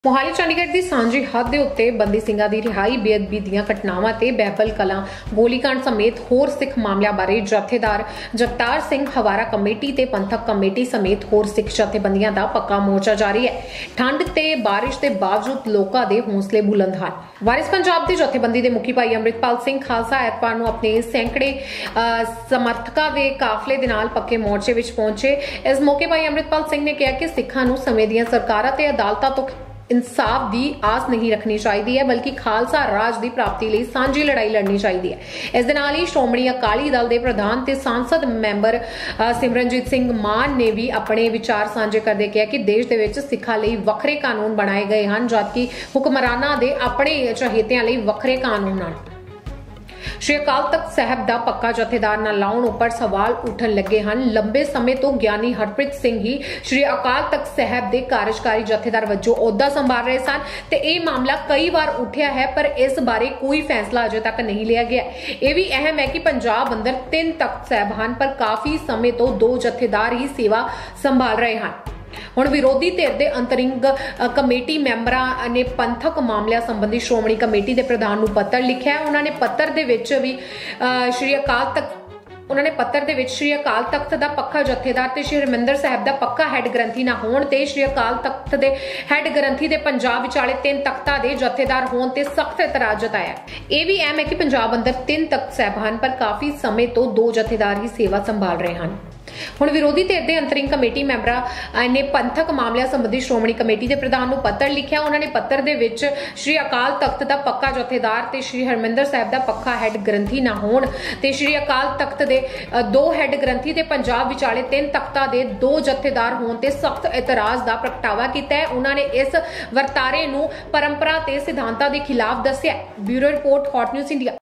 मोहाली चंडीगढ़ की सांझी हद के उत्ते बंदी ਸਿੰਘਾਂ ਦੀ रिहाई बेअदबी ਦੀਆਂ ਘਟਨਾਵਾਂ ਤੇ ਬਹਿਬਲ ਕਲਾਂ ਗੋਲੀकांड ਸਮੇਤ ਹੋਰ ਸਿੱਖ ਮਾਮਲਿਆਂ ਬਾਰੇ ਜਥੇਦਾਰ ਜਗਤਾਰ ਸਿੰਘ ਹਵਾਰਾ ਕਮੇਟੀ ਤੇ ਪੰਥਕ ਕਮੇਟੀ ਸਮੇਤ ਹੋਰ ਸਿੱਖ ਜਥੇਬੰਦੀਆਂ ਦਾ ਪੱਕਾ ਮੋਰਚਾ ਜਾਰੀ ਹੈ। ਠੰਡ ਤੇ ਬਾਰਿਸ਼ ਦੇ ਬਾਵਜੂਦ ਲੋਕਾਂ ਦੇ ਹੌਸਲੇ ਬੁਲੰਦ ਹਨ। ਵਾਰਿਸ ਪੰਜਾਬ ਦੀ ਜਥੇਬੰਦੀ ਦੇ ਮੁਖੀ ਭਾਈ ਅੰਮ੍ਰਿਤਪਾਲ ਸਿੰਘ ਖਾਲਸਾ ਐਤਵਾਰ ਨੂੰ ਆਪਣੇ ਸੈਂਕੜੇ ਸਮਰਥਕਾਂ ਦੇ ਕਾਫਲੇ ਦੇ ਨਾਲ ਪੱਕੇ ਮੋਰਚੇ ਵਿੱਚ ਪਹੁੰਚੇ। ਇਸ ਮੌਕੇ ਭਾਈ ਅੰਮ੍ਰਿਤਪਾਲ ਸਿੰਘ ਨੇ ਕਿਹਾ ਕਿ ਸਿੱਖਾਂ ਨੂੰ ਸਮੇਂ ਦੀਆਂ ਸਰਕਾਰਾਂ ਤੇ ਅਦਾਲਤਾਂ ਤੋਂ इंसाफ की आस नहीं रखनी चाहिए बल्कि खालसा राज की प्राप्ति लिए सांझी लड़ाई लड़नी चाहिए। इस दे नाल ही श्रोमणी अकाली दल के प्रधान ते सांसद मैंबर सिमरनजीत सिंह मान ने भी अपने विचार सांझे करते कहा कि देश दे विच सिखां लई वखरे कानून बनाए गए हैं जबकि हुक्मरानां दे अपने चहेतियां लई वखरे कानून हैं। श्री अकाल तख्त साहब का पक्का जथेदार ना लाउण उपर सवाल उठन लगे हैं। लंबे समय तो ज्ञानी हरप्रीत सिंह ही श्री अकाल तख्त साहब के कार्यकारी जथेदार वजों ओहदा संभाल रहे सन ते यह मामला कई बार उठा है पर इस बारे कोई फैसला अजे तक नहीं लिया गया। यह भी अहम है कि पंजाब अंदर 3 तख्त साहब हैं पर काफी समय तो 2 जथेदार ही सेवा संभाल रहे हैं। हुण विरोधी धिर दे अंतरिंग कमेटी मैंबरां ने पंथक मामलिਆਂ संबंधी श्रोमणी कमेटी के प्रधान नूं पत्र लिखिਆ है। उन्होंने पत्र दे विच भी श्री अकाल तख्त श्री अकाल तख्त का पक्का जथेदार ते श्री हरमिंदर साहब का पक्का हैड ग्रंथी ना होण ते श्री अकाल तख्त के हैड ग्रंथी दे पंजाब विचाले 3 तख्तां दे जथेदार होण ते सख्त इतराज जताया। यह भी अहम है कि पंजाब अंदर 3 तख्त साहब हैं पर काफी समय तो 2 जथेदार ही सेवा संभाल रहे हैं। हुण विरोधी धिर दे अंतरिंग कमेटी मैंबरां ने पंथक मामलिਆਂ संबंधी श्रोमणी कमेटी के प्रधान नूं पत्र लिखिਆ। उन्होंने पत्र दे विच श्री अकाल तख्त का पक्का जथेदार ते श्री हरमिंदर साहब का पक्का हैड ग्रंथी ना होण ते श्री अकाल तख्त के 2 हैड ग्रंथी ते पंजाब विचाले 3 तख्तां दे 2 जथेदार होण ते सख्त इतराज का प्रगटावा कीता है। उन्होंने इस वर्तारे नूं परंपरा ते सिद्धांतां के खिलाफ दस्सिਆ। Bureau report hot news India.